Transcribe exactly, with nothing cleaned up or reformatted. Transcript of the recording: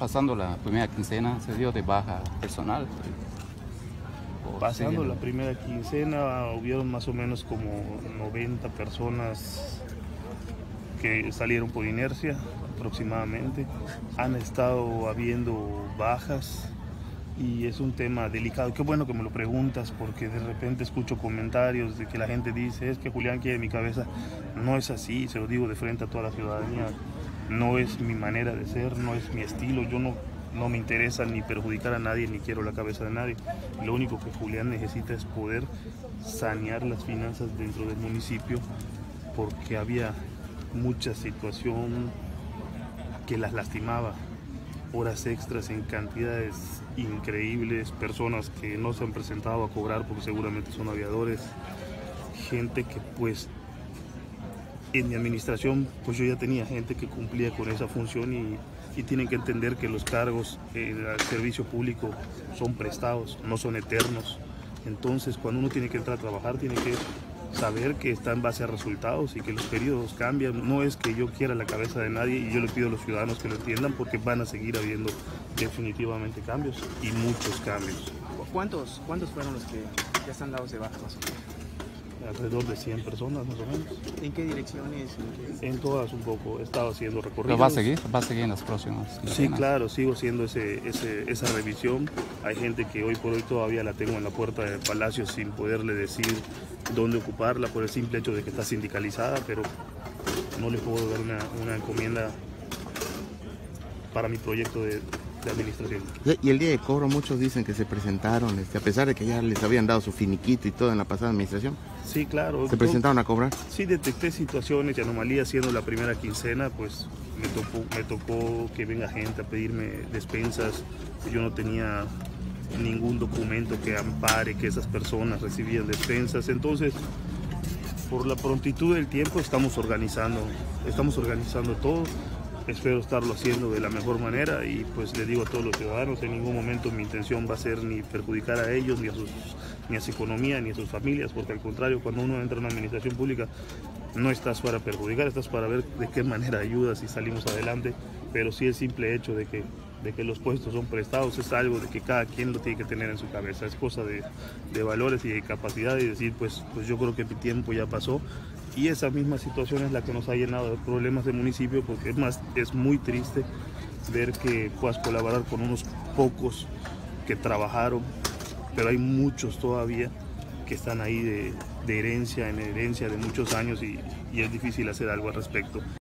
pasando la primera quincena, se dio de baja personal. Pasando la primera quincena, hubieron más o menos como noventa personas que salieron por inercia aproximadamente. Han estado habiendo bajas y es un tema delicado. Qué bueno que me lo preguntas, porque de repente escucho comentarios de que la gente dice: es que Julián quiere mi cabeza. No es así, se lo digo de frente a toda la ciudadanía. No es mi manera de ser, no es mi estilo. Yo no, no me interesa ni perjudicar a nadie, ni quiero la cabeza de nadie. Lo único que Julián necesita es poder sanear las finanzas dentro del municipio, porque había mucha situación que las lastimaba. Horas extras en cantidades increíbles, personas que no se han presentado a cobrar porque seguramente son aviadores, gente que pues en mi administración pues yo ya tenía gente que cumplía con esa función y, y tienen que entender que los cargos eh, al servicio público son prestados, no son eternos. Entonces cuando uno tiene que entrar a trabajar tiene que saber que está en base a resultados y que los periodos cambian. No es que yo quiera la cabeza de nadie, y yo le pido a los ciudadanos que lo entiendan, porque van a seguir habiendo definitivamente cambios y muchos cambios. ¿Cuántos, cuántos fueron los que ya están dados de baja? Alrededor de cien personas más o menos. ¿En qué direcciones? ¿En, qué... en todas un poco. He estado haciendo recorridos. ¿Pero va a seguir? ¿Va a seguir en las próximas? Sí, claro, sigo haciendo ese, ese, esa revisión. Hay gente que hoy por hoy todavía la tengo en la puerta del Palacio sin poderle decir dónde ocuparla por el simple hecho de que está sindicalizada, pero no le puedo dar una, una encomienda para mi proyecto de, de administración. Y el día de cobro muchos dicen que se presentaron, este, a pesar de que ya les habían dado su finiquito y todo en la pasada administración. Sí, claro. ¿Se presentaron a cobrar? Sí, detecté situaciones y anomalías siendo la primera quincena, pues me tocó, me tocó que venga gente a pedirme despensas. Yo no tenía ningún documento que ampare que esas personas recibían despensas. Entonces, por la prontitud del tiempo estamos organizando, estamos organizando todo. Espero estarlo haciendo de la mejor manera y pues le digo a todos los ciudadanos, en ningún momento mi intención va a ser ni perjudicar a ellos, ni a, sus, ni a su economía, ni a sus familias, porque al contrario, cuando uno entra en una administración pública no estás para perjudicar, estás para ver de qué manera ayudas y salimos adelante, pero sí el simple hecho de que, de que los puestos son prestados es algo de que cada quien lo tiene que tener en su cabeza, es cosa de, de valores y de capacidad y decir pues, pues yo creo que mi tiempo ya pasó. Y esa misma situación es la que nos ha llenado de problemas de municipio, porque es más, es muy triste ver que puedas colaborar con unos pocos que trabajaron, pero hay muchos todavía que están ahí de, de herencia en herencia de muchos años y, y es difícil hacer algo al respecto.